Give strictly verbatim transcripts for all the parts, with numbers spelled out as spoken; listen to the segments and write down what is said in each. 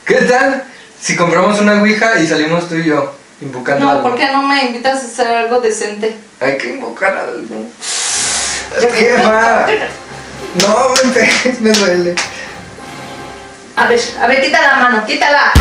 ¿Qué tal si compramos una ouija y salimos tú y yo invocando No, algo? ¿por qué no me invitas a hacer algo decente? Hay que invocar algo. ¡Jefa! No, me pegues, me duele. A ver, a ver, quita la mano, quítala.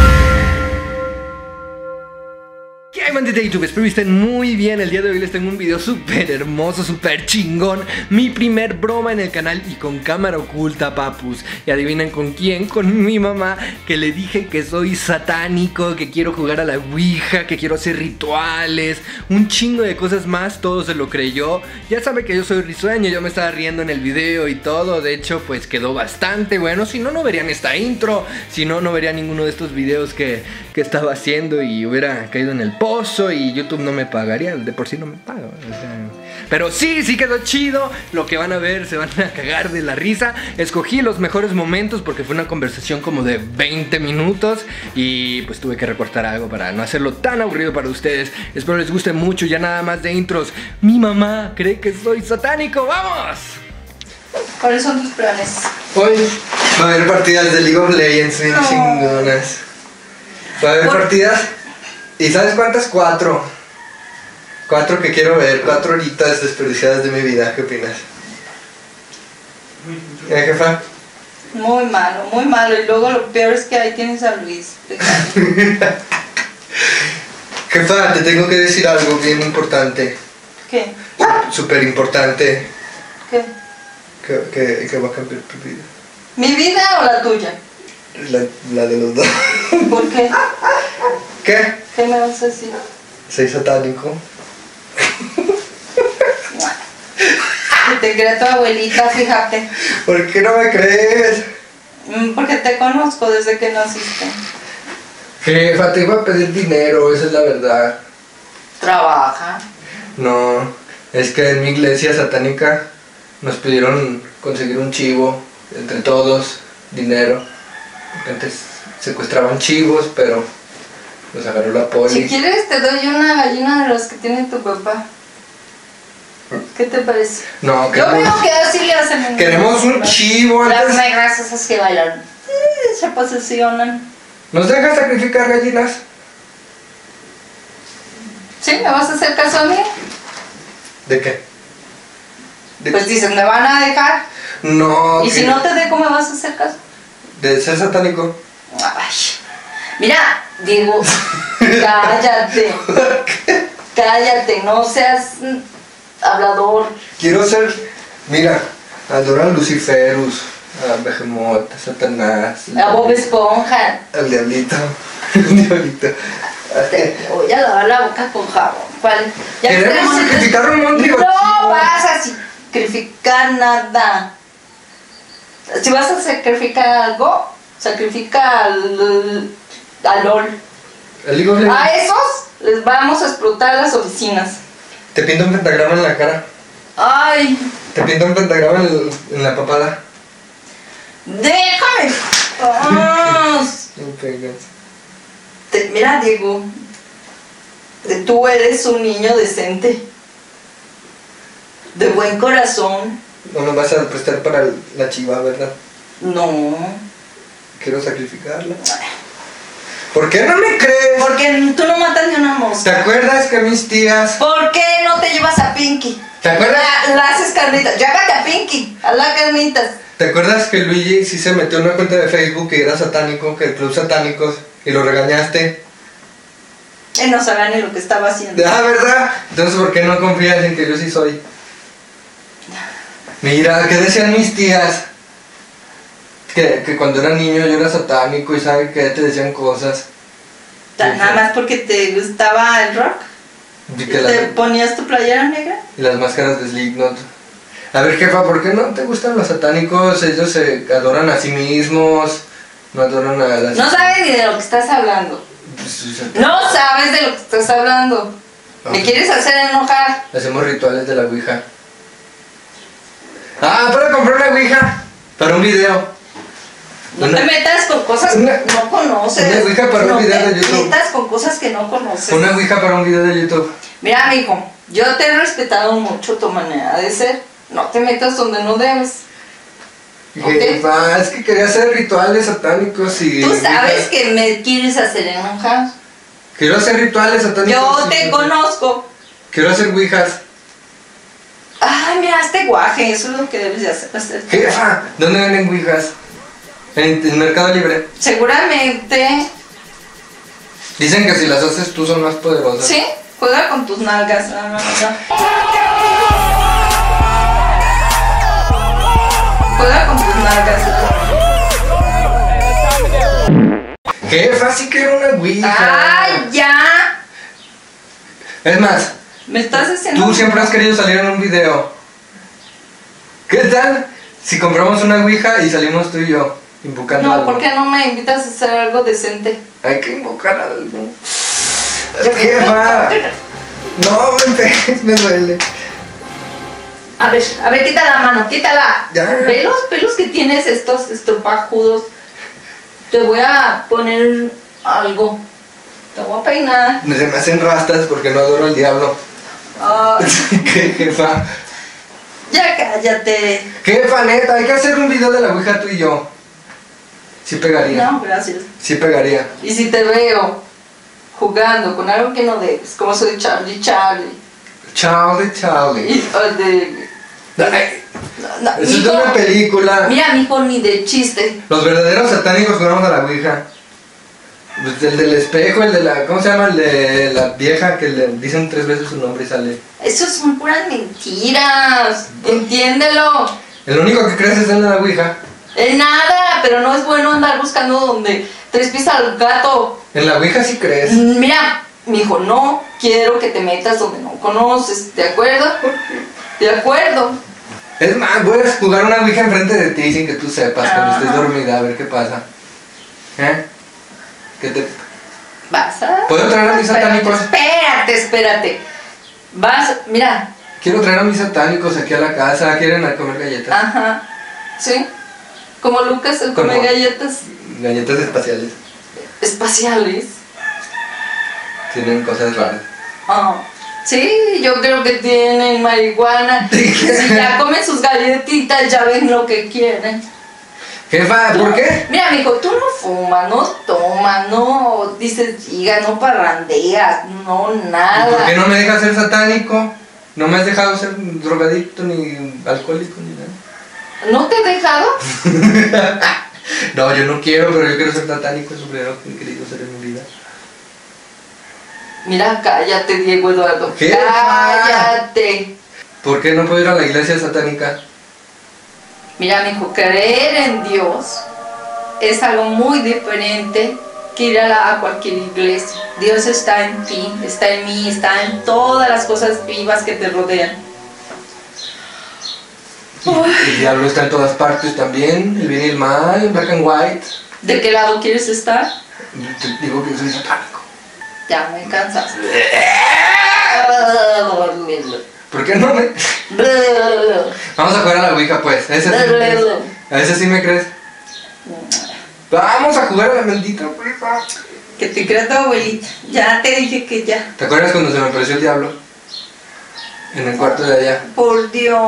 ¿Qué hay, bandita de YouTube? Espero que estén muy bien. El día de hoy les tengo un video súper hermoso, súper chingón. Mi primer broma en el canal y con cámara oculta, papus. Y adivinen con quién, con mi mamá, que le dije que soy satánico, que quiero jugar a la ouija, que quiero hacer rituales, un chingo de cosas más. Todo se lo creyó. Ya sabe que yo soy risueño, yo me estaba riendo en el video y todo. De hecho, pues quedó bastante bueno. Si no, no verían esta intro. Si no, no verían ninguno de estos videos que, que estaba haciendo y hubiera caído en el pozo y YouTube no me pagaría, de por sí no me paga, o sea, pero sí, sí quedó chido. Lo que van a ver, se van a cagar de la risa. Escogí los mejores momentos porque fue una conversación como de veinte minutos y pues tuve que recortar algo para no hacerlo tan aburrido para ustedes. Espero les guste mucho. Ya nada más de intros. Mi mamá cree que soy satánico. ¡Vamos! ¿Cuáles son tus planes? Hoy va a haber partidas de League of Legends bien No. chingonas. Va a haber ¿Por? partidas. ¿Y sabes cuántas? Cuatro. Cuatro que quiero ver. Cuatro horitas desperdiciadas de mi vida. ¿Qué opinas? ¿Eh, jefa? Muy malo, muy malo. Y luego lo peor es que ahí tienes a Luis. Jefa, te tengo que decir algo bien importante. ¿Qué? Súper importante. ¿Qué? Que, que, que va a cambiar tu vida. ¿Mi vida o la tuya? La, la de los dos. ¿Por qué? ¿Qué? ¿Qué me vas a decir? Soy satánico. Que te crea tu abuelita, fíjate. ¿Por qué no me crees? Mm, Porque te conozco desde que naciste. Jefa, te iba a pedir dinero, esa es la verdad. Trabaja. No, es que en mi iglesia satánica nos pidieron conseguir un chivo entre todos, dinero. Porque antes secuestraban chivos, pero los agarró la poli. Si quieres te doy una gallina de las que tiene tu papá. ¿Qué te parece? No, Yo queremos, veo que así le hacen en queremos un chivo Las antes. negras esas que bailan. eh, Se posesionan. ¿Nos dejas sacrificar gallinas? ¿Sí? ¿Me vas a hacer caso a mí? ¿De qué? De- Pues dices, ¿me van a dejar? No, Y que- si no te dejo, ¿me vas a hacer caso? de ser satánico. Ay, mira, Diego, cállate. Cállate, no seas mm, hablador. Quiero ser, mira, adoran Luciferus, a Behemoth, a Satanás, A Bob Esponja. al diablito, el diablito. Te voy a lavar la boca con jabón. ¿Cuál? Ya Queremos tenemos- sacrificar un monte. No vas a sacrificar nada. Si vas a sacrificar algo, sacrifica al, al LOL. El League of Legends. A esos les vamos a explotar las oficinas. Te pinto un pentagrama en la cara. Ay, Te pinto un pentagrama en, en la papada. déjame. Ah, No pegas. te- mira, Diego, eh, tú eres un niño decente, de buen corazón. No me vas a prestar para la chiva, ¿verdad? No, Quiero sacrificarla. ¿Por qué no me crees? porque tú no matas ni una ¿Te mosca. acuerdas que mis tías... ¿Por qué no te llevas a Pinky? ¿Te acuerdas? La, la haces carnitas. Llévate a Pinky, a las carnitas. ¿Te acuerdas que Luigi sí se metió en una cuenta de Facebook que era satánico, que el club satánicos, y lo regañaste? Él no sabía ni lo que estaba haciendo. Ah, ¿verdad? Entonces, ¿por qué no confías en que yo sí soy? Mira, ¿qué decían mis tías? Que, que cuando era niño yo era satánico y sabe que te decían cosas. Ta- Nada más porque te gustaba el rock. Y, ¿Te que las, ponías tu playera negra? y las máscaras de Slipknot. A ver, jefa, ¿por qué no te gustan los satánicos? Ellos se adoran a sí mismos, no adoran a las... No sabes ni de lo que estás hablando. Pues, No sabes de lo que estás hablando. Me Ok. quieres hacer enojar. Hacemos rituales de la ouija. Ah, para comprar una ouija para un video. No Una- te metas con cosas que una- no conoces. una ouija para un no video te de YouTube. metas con cosas que no conoces. Una ouija para un video de YouTube. Mira, mijo, yo te he respetado mucho tu manera de ser. No te metas donde no debes. Jefa, es que quería hacer rituales satánicos y... Tú sabes que me quieres hacer enojar. Quiero hacer rituales satánicos. Yo y... te conozco. Quiero hacer ouijas. Ay, mira, este guaje, eso es lo que debes de hacer. hacer. Jefa, ¿dónde venden ouijas? En el Mercado Libre. Seguramente. Dicen que si las haces tú son más poderosas. Sí, juega con tus nalgas. No, no, no. Juega con tus nalgas. Jefa, sí quiero una ouija. ¡Ay, ya! Es más, Me estás haciendo... tú siempre has querido salir en un video. ¿Qué tal si compramos una ouija y salimos tú y yo invocando No, algo? ¿por qué no me invitas a hacer algo decente? Hay que invocar algo. Jefa. No, me pegues, me duele. A ver, a ver, quita la mano, quítala. Ya. Ve los pelos que tienes estos estropajudos. Te voy a poner algo. Te voy a peinar. Se me hacen rastas porque no adoro al diablo. Ay, ¿Qué, jefa? ya cállate. Jefa, neta, hay que hacer un video de la ouija tú y yo. Sí pegaría. No, gracias. Sí pegaría. Y si te veo jugando con algo que no debes, como soy Charlie Charlie. Charlie, Charlie. Y, o de, Ay, no, no, eso es de mijo, una película. mira, mijo, ni de chiste. Los verdaderos satánicos jugamos a la ouija. Pues el del espejo, el de la... ¿Cómo se llama? El de la vieja que le dicen tres veces su nombre y sale. Eso son puras mentiras. Entiéndelo. El único que crees es el de la ouija. En nada, pero no es bueno andar buscando donde tres pies al gato. En la ouija sí crees. Mira, mijo, no quiero que te metas donde no conoces. ¿De acuerdo? De acuerdo. Es más, voy a jugar una ouija enfrente de ti sin que tú sepas cuando Ajá. estés dormida, a ver qué pasa. ¿Eh? ¿Qué te...? Vas a... ¿Puedo traer a mis satánicos? Espérate, espérate. Vas, mira. Quiero traer a mis satánicos aquí a la casa. ¿Quieren a comer galletas? Ajá. ¿Sí? Como Lucas, el Como- come galletas Galletas espaciales. espaciales. Tienen cosas raras. Ah, sí, yo creo que tienen marihuana. Si ya comen sus galletitas, ya ven lo que quieren. Jefa, ¿por qué? Mira, mijo, tú no fumas, no tomas, no dices giga, no parrandeas, no ¿Y nada. ¿Por qué no me dejas ser satánico? No me has dejado ser drogadicto, ni alcohólico, ni nada. ¿No te he dejado? No, yo no quiero, pero yo quiero ser satánico, es lo primero que he querido ser en mi vida. Mira, cállate, Diego Eduardo. ¿Qué? Cállate. ¿Por qué no puedo ir a la iglesia satánica? Mira, mijo, creer en Dios es algo muy diferente que ir a, la- a cualquier iglesia. Dios está en ti, está en mí, está en todas las cosas vivas que te rodean. Uy, El diablo está en todas partes también, el bien y el mal, black and white. ¿de qué lado quieres estar? Te digo que soy satánico. Ya me cansas. ¿Por qué no me...? Vamos a jugar a la ouija pues, a ese sí me crees. ¿A ese sí me crees? Vamos a jugar a la maldita ouija. Que te crea tu abuelita. Ya te dije que ya. ¿Te acuerdas cuando se me apareció el diablo? En el cuarto de allá. Por Dios.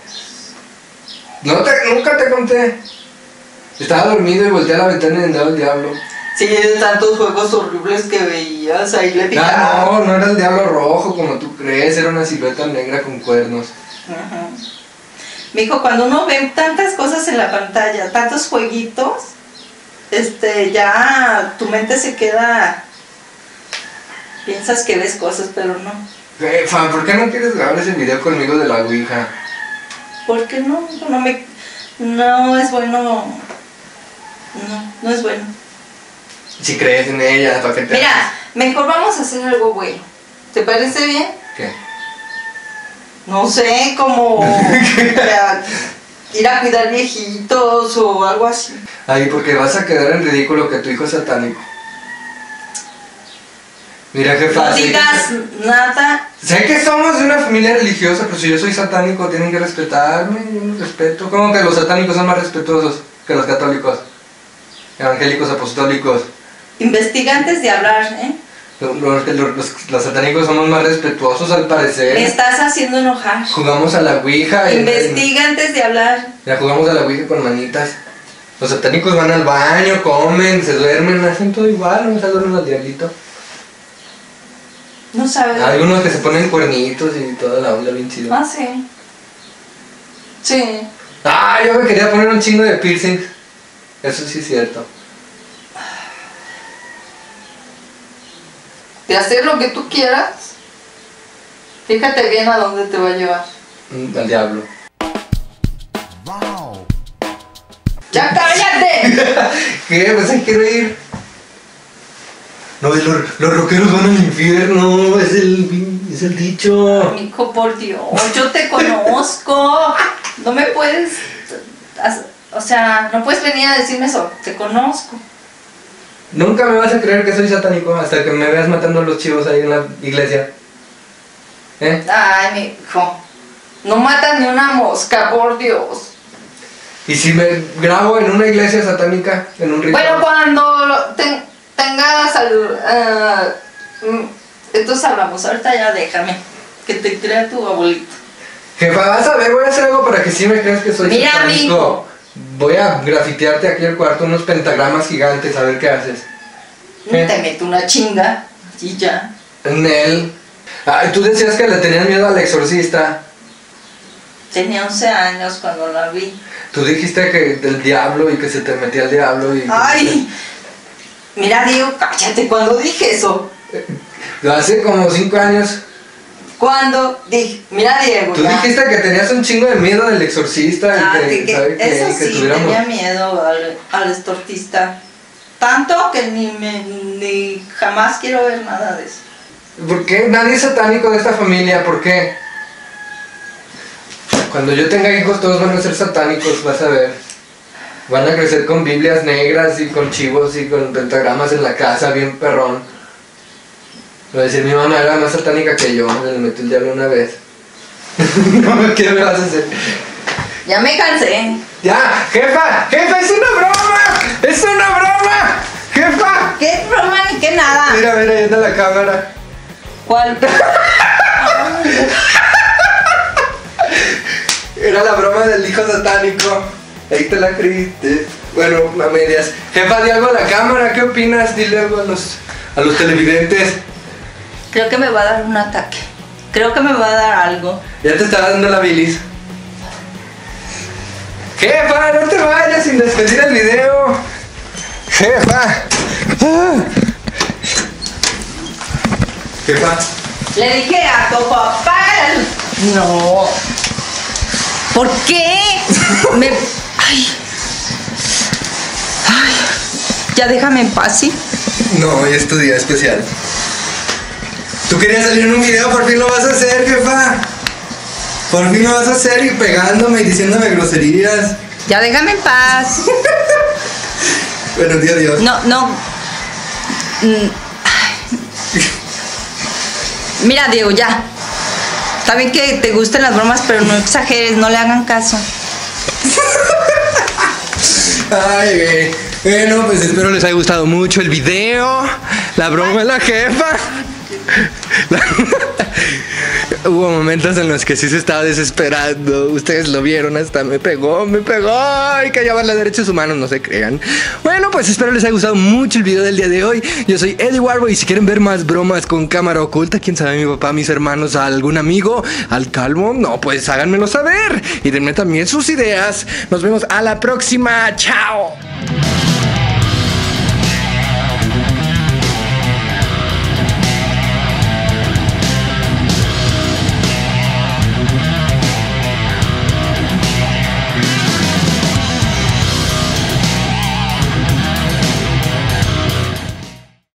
No te, nunca te conté. Estaba dormido y volteé a la ventana y andaba el diablo. Sí, de tantos juegos horribles que veías, ahí le Ah, picaba. no, no era el diablo rojo como tú crees, era una silueta negra con cuernos. Ajá. Mijo, cuando uno ve tantas cosas en la pantalla, tantos jueguitos, este, ya tu mente se queda, piensas que ves cosas, pero no. Jefa, ¿por qué no quieres grabar ese video conmigo de la ouija? ¿Por qué no? No me, no es bueno, no, no es bueno. Si crees en ella, ¿para qué te Mira, mejor vamos a hacer algo bueno. ¿Te parece bien? ¿Qué? No sé, como para ir a cuidar viejitos o algo así. Ay, porque vas a quedar en ridículo que tu hijo es satánico. Mira, jefa, No sé que- digas nada. sé que somos de una familia religiosa, pero si yo soy satánico tienen que respetarme, yo los respeto. ¿Cómo que los satánicos son más respetuosos que los católicos? Evangélicos, apostólicos. Investiga antes de hablar, ¿eh? Los, los, los, los satánicos somos más respetuosos al parecer. Me estás haciendo enojar. Jugamos a la ouija. Investiga y, antes de hablar. Ya jugamos a la ouija con manitas. Los satánicos van al baño, comen, se duermen, hacen todo igual, no se duermen al diablito. No sabes. Hay unos que se ponen cuernitos y toda la onda bien chido. Ah, sí. Sí. Ah, yo me quería poner un chingo de piercing. Eso sí es cierto. De hacer lo que tú quieras. Fíjate bien a dónde te va a llevar. Mm, al diablo. Wow. ¡Ya cállate! ¿Qué? Pues hay que reír. No, los, los rockeros van al infierno, es el, es el dicho. Mijo, por Dios, yo te conozco. No me puedes, o sea, no puedes venir a decirme eso, te conozco. Nunca me vas a creer que soy satánico hasta que me veas matando a los chivos ahí en la iglesia. ¿Eh? Ay, mijo, no matas ni una mosca, por Dios. ¿Y si me grabo en una iglesia satánica, en un ritual? Bueno, cuando te, tengas salud, uh, entonces hablamos, ahorita ya déjame, que te crea tu abuelito. Jefa, vas a ver, voy a hacer algo para que sí me creas que soy Mira, satánico. Amigo. Voy a grafitearte aquí al cuarto unos pentagramas gigantes, a ver qué haces. ¿Eh? Te meto una chinga y ya. Nel. Ay, tú decías que le tenías miedo al exorcista. Tenía once años cuando la vi. Tú dijiste que del diablo y que se te metía el diablo y... Ay, mira, Diego, cállate cuando dije eso. Hace como cinco años. Cuando dije, mira, Diego. Tú ya dijiste que tenías un chingo de miedo del exorcista. Ah, y que, que, ¿sabe? Que, eso que sí, tuviéramos... tenía miedo al, al exorcista. Tanto que ni, me, ni jamás quiero ver nada de eso. ¿Por qué? Nadie es satánico de esta familia, ¿por qué? Cuando yo tenga hijos todos van a ser satánicos, vas a ver. Van a crecer con biblias negras y con chivos y con pentagramas en la casa, bien perrón. Va a decir, mi mamá era más satánica que yo, le metí el diablo una vez. No, ¿qué me vas a hacer? Ya me cansé. ¡Ya! ¡Jefa! ¡Jefa! ¡Es una broma! ¡Es una broma! ¡Jefa! ¿Qué broma ni qué nada? Mira, mira, ahí está la cámara. ¿Cuál? Era la broma del hijo satánico. Ahí te la creíste. Bueno, a medias. Jefa, di algo a la cámara, ¿qué opinas? Dile algo a los, a los televidentes. Creo que me va a dar un ataque. Creo que me va a dar algo. Ya te estaba dando la bilis. Jefa, no te vayas sin despedir el video. Jefa. Ah. Jefa. Le dije a tu papá. No. ¿Por qué? Me... Ay. Ay. Ya déjame en paz, ¿sí? No, hoy es tu día especial. Tú querías salir en un video, por fin lo vas a hacer, jefa. Por fin lo vas a hacer y pegándome y diciéndome groserías. Ya déjame en paz. Bueno, tío, Dios. No, no. Mm. Mira, Diego, ya. Está bien que te gusten las bromas, pero no exageres, no le hagan caso. Ay, güey. Bueno, pues espero les haya gustado mucho el video. La broma de la jefa. La... Hubo momentos en los que sí se estaba desesperando. Ustedes lo vieron, hasta me pegó, me pegó. Hay que llevar los derechos humanos, no se crean. Bueno, pues espero les haya gustado mucho el video del día de hoy. Yo soy Eddie Warbo y si quieren ver más bromas con cámara oculta, quién sabe, mi papá, mis hermanos, algún amigo, al calvo, no, pues háganmelo saber. Y denme también sus ideas. Nos vemos a la próxima. Chao.